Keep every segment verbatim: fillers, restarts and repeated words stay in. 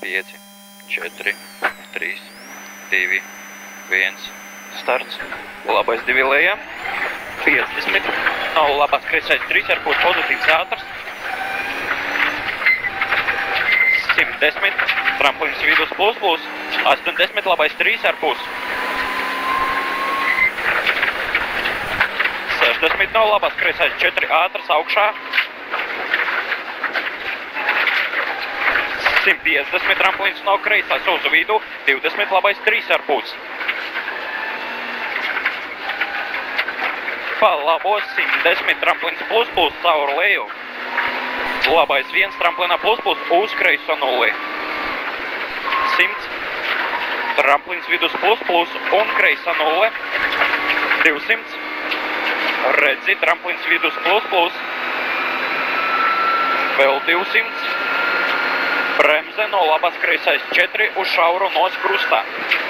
pieci, četri, trīs, divi, viens, starts. Labais divi lejā, piecdesmit, nav labās kreisais trīs ar pus pozitīvs ātrs. simt desmit, tramplīns vidus plus plus, astoņdesmit, labais trīs ar pus. sešdesmit, nav labās kreisais četri ātrs augšā. simt piecdesmit, tramplīns nav kreisais uz vidu, divdesmit, labais trīs ar pus. Pa labo simt desmit, tramplīns plus plus caur leju. Labais viens, tramplīnā plus plus uz kreiso nulli. simt, tramplīns vidus plus plus un kreisa nulle. divsimt, redzi, tramplīns vidus plus plus. Vēl divsimt. Bremze no labās kreisais četri uz šauru nos krustā.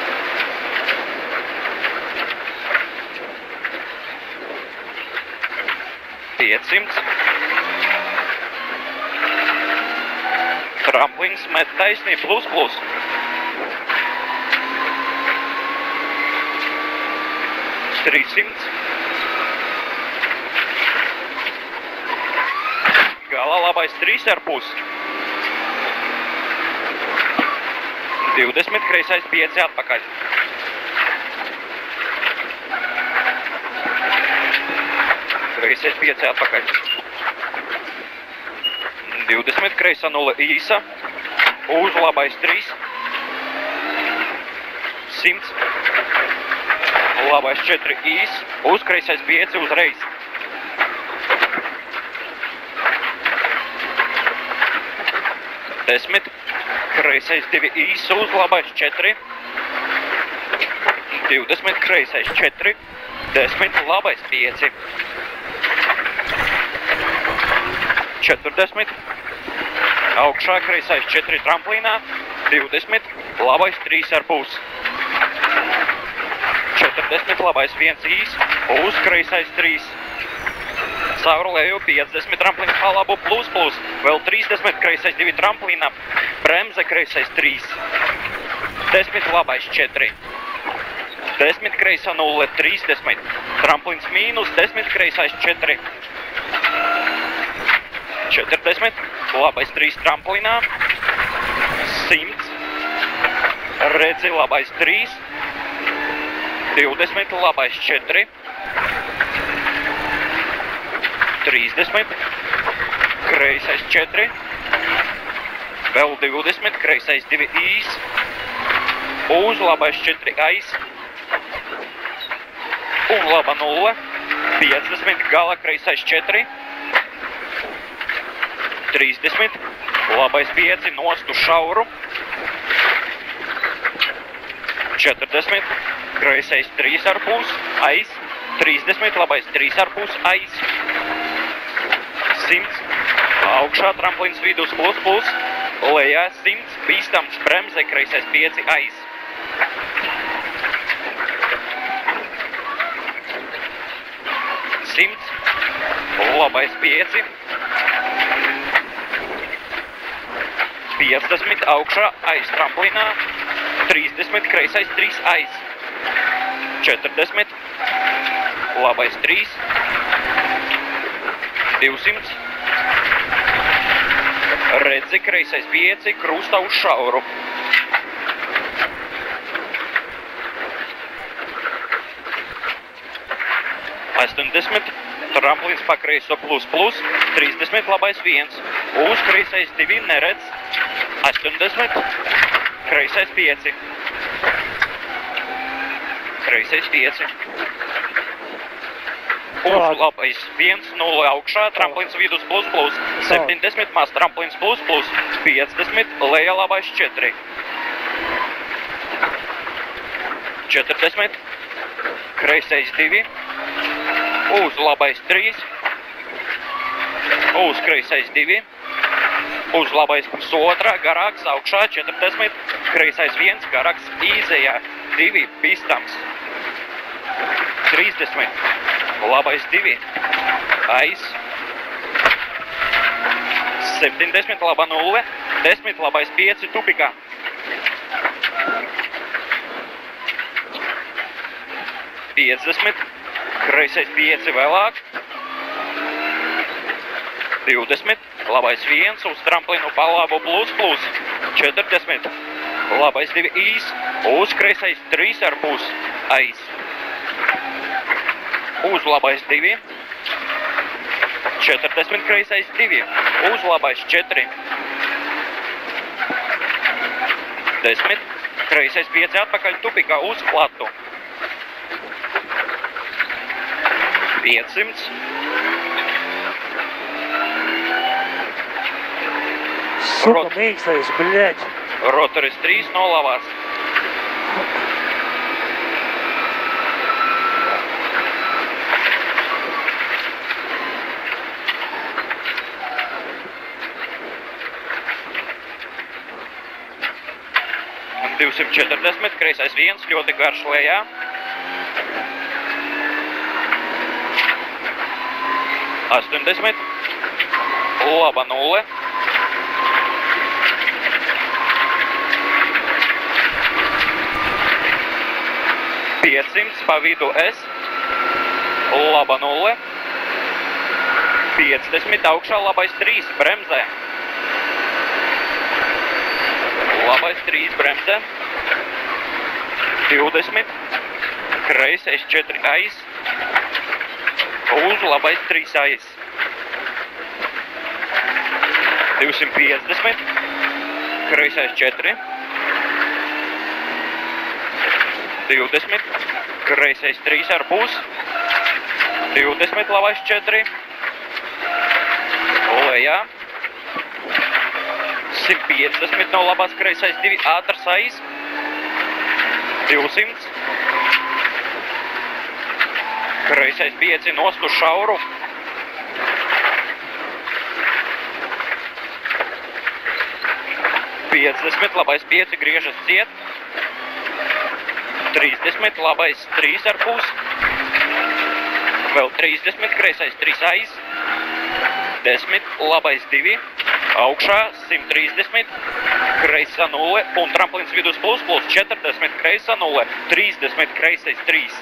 piecsimt. Tramplīns met taisnī plus plus. trīssimt. Galā labais trīs ar pus. divdesmit, kreisais pieci atpakaļ. Kreisais pieci atpakaļ. divdesmit, kreisa nulle īsa. Uz labais trīs. simt. Labais četri īs. Uz kreisais pieci uzreiz. desmit. Kreisais divi īs uz labais četri. divdesmit, kreisais četri. desmit, labais pieci. četrdesmit. Augšā kreisais četri tramplīnā. divdesmit, labais trīs ar pus. četrdesmit, labais viens īs. Uz kreisais trīs. Caur leju piecdesmit, tramplīns pa labu plus plus. Vēl trīsdesmit, kreisais divi tramplīnā. Bremze kreisais trīs. desmit, labais četri. desmit, kreisa nulle, trīsdesmit. Tramplīns mīnus, desmit, kreisais četri. četrdesmit, labais trīs tramplīnā. simt. Redzi, labais trīs. divdesmit, labais četri. trīsdesmit. Kreisais četri. Vēl divdesmit, kreisais divi īs. Uz labais četri aiz. Un laba nulle. piecdesmit, gala kreisais četri. trīsdesmit, labais pieci, nost uz šauru. četrdesmit, kreisais trīs ar pus, aiz. trīsdesmit, labais trīs ar pus, aiz. simt, augšā tramplīns vidus plus plus. Lejā simt, bīstams bremze, kreisais pieci, aiz. simt, labais pieci. piecdesmit, augšā, aiz tramplīnā. trīsdesmit, kreisais trīs, aiz. četrdesmit, labais trīs. divsimt. Redzi, kreisais pieci, krusta uz šauru. astoņdesmit, tramplīns pa kreiso plus plus. trīsdesmit, labais viens. Uz kreisais divi, neredz. astoņdesmit, kreisais pieci. Kreisais pieci. Uz labais viens, nulle augšā, tramplīns vidus plus plus. septiņdesmit, maz tramplīns plus plus. piecdesmit, leja labais četri. četrdesmit, kreisais divi. Uz labais trīs. Uz kreisais divi. Uz labais pusotra, garāks augšā, četrdesmit. Kreisais viens, garāks īzējā, divi, bīstams. trīsdesmit. Labais divi. Aiz. septiņdesmit, laba nulle. desmit, labais pieci, tupikā. piecdesmit, kreisais pieci vēlāk. divdesmit, labais viens, uz tramplinu pa labo plus plus. četrdesmit, labais divi īs, uz kreisais trīs ar pus, aiz. Uz labais divi. četrdesmit, kreisais divi, uz labais četri. desmit, kreisais pieci atpakaļ tupikā uz platu. piecsimt. Сука, Рот. мīkstais, блядь. Rotaris trīs no labās. divsimt četrdesmit, kreisais viens, ļoti garš lejā. astoņdesmit, laba nulle. piecsimt, pa vidu S, laba nulle. piecdesmit, augšā labais trīs, bremzē. Labais trīs, bremzē. divdesmit, kreisais četri aiz. Uz labais trīs aiz. divsimt piecdesmit, kreisais četri. divdesmit, kreisais trīs ar pus. divdesmit, labais četri. Lejā. simt piecdesmit no labās kreisais divi, ātrs aiz. divsimt. Kreisais pieci nost uz šauru. piecdesmit, labais pieci griežas ciet. trīsdesmit, labais trīs ar pus. Vēl trīsdesmit, kreisais trīs aiz. desmit, labais divi. Augšā simt trīsdesmit, kreisa nulle un tramplins vidus plus plus četrdesmit, kreisa nulle, trīsdesmit, kreisais trīs.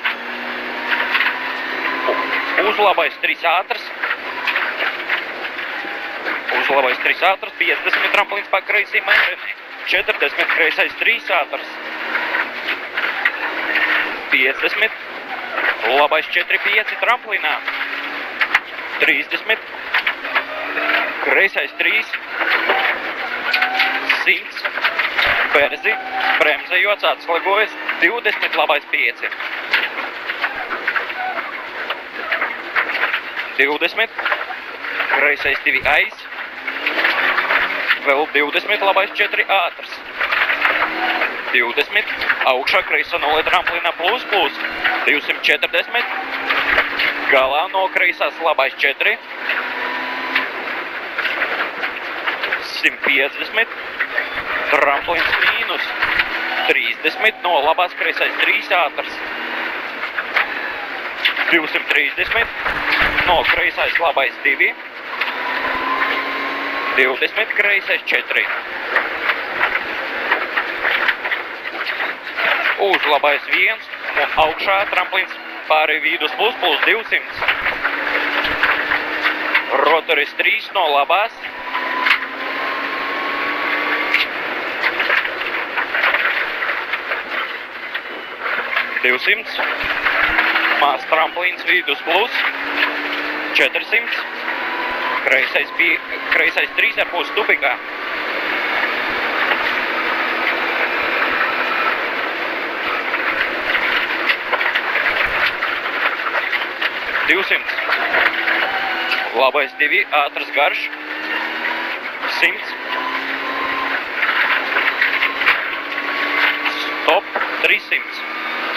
Uz labais trīs ātrs. Uz labais trīs ātrs, piecdesmit, tramplins pa kreisī mēnesi, četrdesmit, kreisais trīs ātrs. piecdesmit, labais četri pieci tramplinā. trīsdesmit, kreisais trīs. simts, berzi, bremzējots, atslēgojas, divdesmit, labais pieci. divdesmit, kreisais divi aiz. Vēl divdesmit, labais četri ātrs. divdesmit, augšā kreisa nulle tramplina plus plus. divsimt četrdesmit, galā no kreisās labais četri. simt piecdesmit, tramplins mīnus. trīsdesmit, no labās kreisais trīs ātrs. divsimt trīsdesmit, no kreisais labais divi. divdesmit, kreisais četri. Uz labais viens un augšā tramplins pāri vidus plus plus divsimt. Rotaris trīs no labās. divsimt. Mās tramplīns vidus plus. četrsimt. Kreisais, pie, kreisais trīs ar pus tupikā. divsimt. Labais divi, ātrs garš. simt. Stop, trīssimt.